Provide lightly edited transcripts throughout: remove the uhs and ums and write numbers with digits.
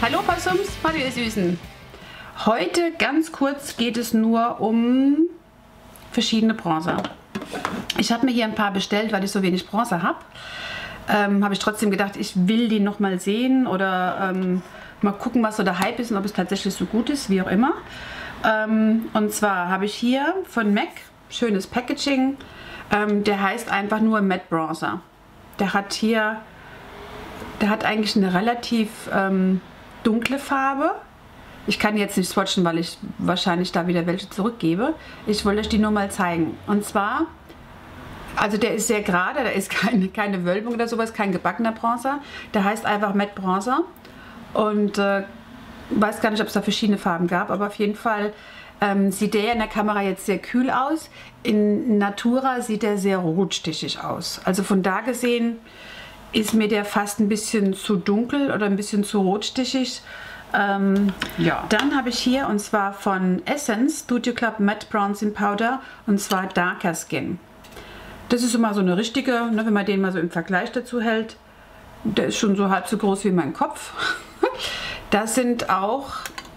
Hallo Possums, hallo ihr Süßen. Heute ganz kurz geht es nur um verschiedene Bronzer. Ich habe mir hier ein paar bestellt, weil ich so wenig Bronzer habe. Habe ich trotzdem gedacht, ich will die noch mal sehen oder mal gucken, was so der Hype ist und ob es tatsächlich so gut ist, wie auch immer. Und zwar habe ich hier von MAC, schönes Packaging, der heißt einfach nur Matte Bronzer. Der hat eigentlich eine relativ dunkle Farbe. Ich kann jetzt nicht swatchen, weil ich wahrscheinlich da wieder welche zurückgebe. Ich wollte euch die nur mal zeigen. Und zwar, also der ist sehr gerade, da ist keine Wölbung oder sowas, kein gebackener Bronzer. Der heißt einfach Matte Bronzer. Und weiß gar nicht, ob es da verschiedene Farben gab, aber auf jeden Fall sieht der in der Kamera jetzt sehr kühl aus. In Natura sieht er sehr rotstichig aus. Also von da gesehen ist mir der fast ein bisschen zu dunkel oder ein bisschen zu rotstichig. Ja. Dann habe ich hier, und zwar von Essence, Studio Club Matte Bronzing Powder, und zwar Darker Skin. Das ist immer so eine richtige, ne, wenn man den mal so im Vergleich dazu hält, der ist schon so halb so groß wie mein Kopf. Das sind auch,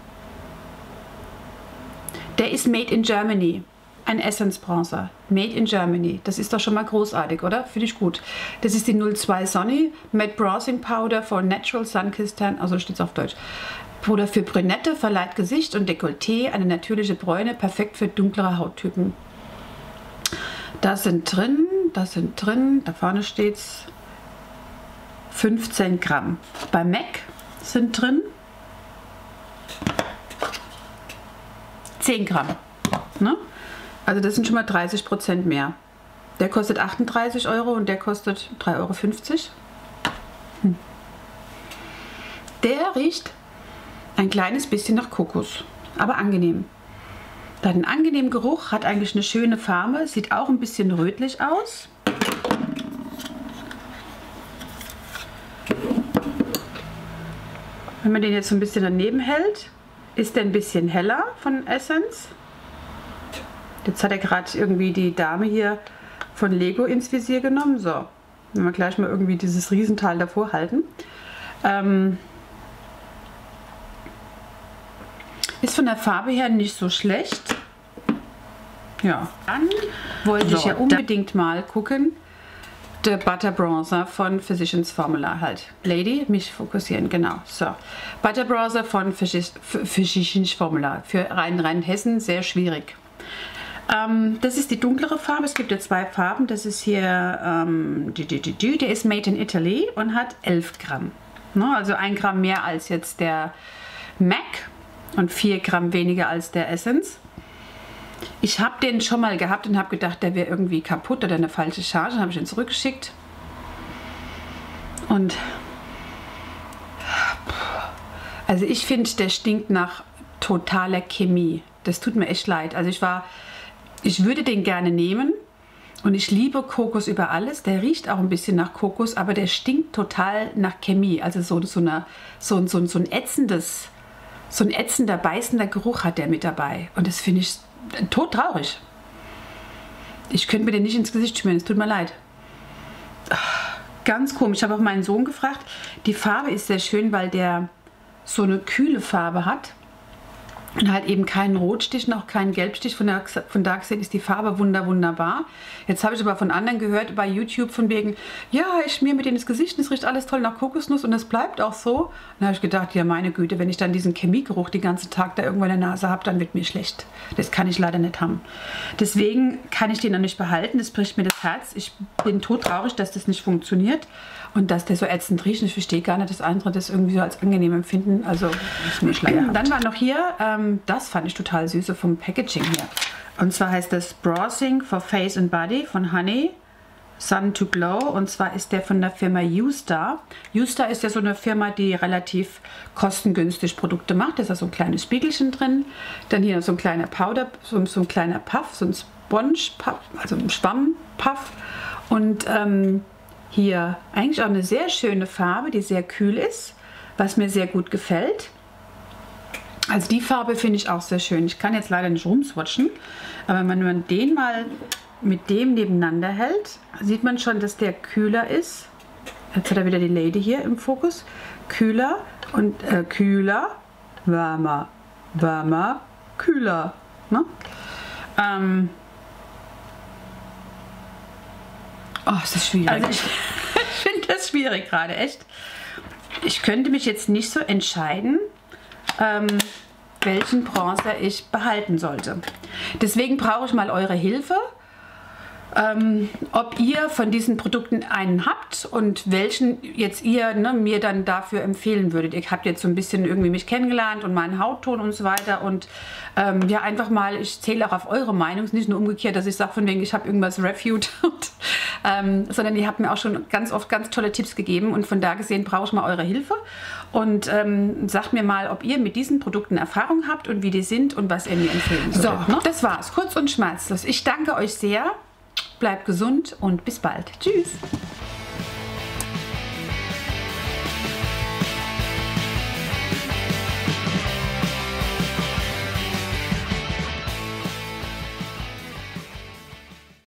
der ist Made in Germany. Ein Essence Bronzer, Made in Germany. Das ist doch schon mal großartig, oder? Finde ich gut. Das ist die 02 Sonny Matte Bronzing Powder for Natural Sun-Kissed Tan, also steht es auf Deutsch. Puder für Brünette, verleiht Gesicht und Dekolleté eine natürliche Bräune, perfekt für dunklere Hauttypen. Da sind drin, da vorne steht es 15 Gramm. Bei MAC sind drin 10 Gramm. Ne? Also das sind schon mal 30% mehr. Der kostet 38 Euro und der kostet 3,50 Euro. Der riecht ein kleines bisschen nach Kokos, aber angenehm. Der hat einen angenehmen Geruch, hat eigentlich eine schöne Farbe, sieht auch ein bisschen rötlich aus. Wenn man den jetzt so ein bisschen daneben hält, ist der ein bisschen heller von Essence. Jetzt hat er gerade irgendwie die Dame hier von Lego ins Visier genommen. So, wenn wir gleich mal irgendwie dieses Riesenteil davor halten. Ist von der Farbe her nicht so schlecht. Ja, dann wollte ich ja unbedingt mal gucken. Der Butter Bronzer von Physicians Formula halt. Lady, mich fokussieren, genau. So, Butter Bronzer von Physicians Formula. Für Rheinhessen sehr schwierig. Das ist die dunklere Farbe. Es gibt ja zwei Farben. Das ist hier, der ist Made in Italy und hat 11 Gramm. Ne? Also 1 Gramm mehr als jetzt der MAC und 4 Gramm weniger als der Essence. Ich habe den schon mal gehabt und habe gedacht, der wäre irgendwie kaputt oder eine falsche Charge. Dann habe ich ihn zurückgeschickt. Und also ich finde, der stinkt nach totaler Chemie. Das tut mir echt leid. Also ich würde den gerne nehmen und ich liebe Kokos über alles. Der riecht auch ein bisschen nach Kokos, aber der stinkt total nach Chemie. Also so ein ätzender, beißender Geruch hat der mit dabei. Und das finde ich todtraurig. Ich könnte mir den nicht ins Gesicht schmieren, es tut mir leid. Ganz komisch. Ich habe auch meinen Sohn gefragt. Die Farbe ist sehr schön, weil der so eine kühle Farbe hat. Und halt eben keinen Rotstich, noch keinen Gelbstich. Von Darkseid ist die Farbe wunderbar. Jetzt habe ich aber von anderen gehört bei YouTube von wegen, ja, ich schmier mir den ins Gesicht und es riecht alles toll nach Kokosnuss und es bleibt auch so. Dann habe ich gedacht, ja meine Güte, wenn ich dann diesen Chemiegeruch den ganzen Tag da irgendwo in der Nase habe, dann wird mir schlecht. Das kann ich leider nicht haben. Deswegen kann ich den noch nicht behalten. Das bricht mir das Herz. Ich bin todtraurig, dass das nicht funktioniert. Und dass der so ätzend riecht, ich verstehe gar nicht, dass andere das irgendwie so als angenehm empfinden. Also, ist mir schleierhaft. Dann war noch hier, das fand ich total süß, so vom Packaging hier. Und zwar heißt das Bronzing for Face and Body von Honey Sun to Glow. Und zwar ist der von der Firma Yoostar. Yoostar ist ja so eine Firma, die relativ kostengünstig Produkte macht. Da ist ja so ein kleines Spiegelchen drin. Dann hier so ein kleiner Powder, so ein kleiner Puff, so ein Sponge-Puff, also ein Schwamm-Puff. Und hier eigentlich auch eine sehr schöne Farbe, die sehr kühl ist, was mir sehr gut gefällt. Also die Farbe finde ich auch sehr schön. Ich kann jetzt leider nicht rumswatchen, aber wenn man den mal mit dem nebeneinander hält, sieht man schon, dass der kühler ist. Jetzt hat er wieder die Lady hier im Fokus. kühler und kühler, wärmer, wärmer, kühler. Ne? Oh, es ist schwierig. Also ich finde das schwierig gerade, echt. Ich könnte mich jetzt nicht so entscheiden, welchen Bronzer ich behalten sollte. Deswegen brauche ich mal eure Hilfe. Ob ihr von diesen Produkten einen habt und welchen jetzt ihr mir dann dafür empfehlen würdet. Ihr habt jetzt so ein bisschen irgendwie mich kennengelernt und meinen Hautton und so weiter und ja, einfach mal, ich zähle auch auf eure Meinung, nicht nur umgekehrt, dass ich sage von wegen, ich habe irgendwas reviewed, sondern ihr habt mir auch schon ganz oft ganz tolle Tipps gegeben und von da gesehen brauche ich mal eure Hilfe und sagt mir mal, ob ihr mit diesen Produkten Erfahrung habt und wie die sind und was ihr mir empfehlen würdet. So, das war's, kurz und schmerzlos. Ich danke euch sehr. Bleibt gesund und bis bald. Tschüss.